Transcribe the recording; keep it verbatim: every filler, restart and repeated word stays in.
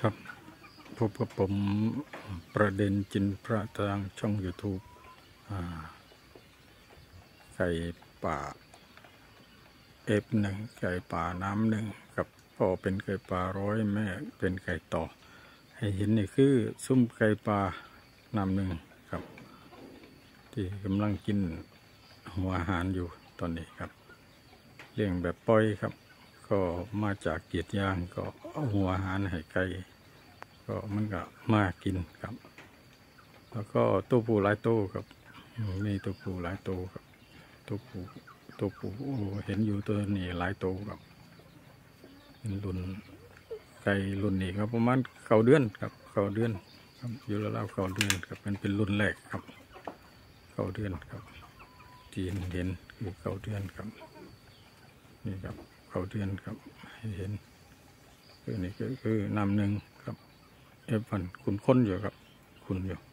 ครับพบกับผมประเด็นจินพระทางช่อง YouTube ไก่ป่าเอฟหนึ่งไก่ป่าน้ำหนึ่งกับพ่อเป็นไก่ป่าร้อยแม่เป็นไก่ต่อให้เห็นนี่คือซุ้มไก่ป่าน้ำหนึ่งครับที่กำลังกินหัวอาหารอยู่ตอนนี้ครับเลี้ยงแบบปล่อยครับก็มาจากเกียรติยางก็เอาหัวอาหารให้ไก่ก็มันก็มากินครับแล้วก็ตัวผู้หลายตัวครับมีตัวผู้หลายตัวครับตัวผู้ตัวผู้เห็นอยู่ตัวนี้หลายตัวครับเป็นรุ่นไก่รุ่นนี้ครับประมาณเก้าเดือนครับเก้าเดือนครับอยู่แล้วเก้าเดือนครับมันเป็นรุ่นแรกครับเก้าเดือนครับที่เห็นคือเก้าเดือนครับนี่ครับเก้าเดือนครับให้เห็นคือนี่ก็คือน้ำหนึ่งครับเอฟวันคุณค้นอยู่ครับคุณอยู่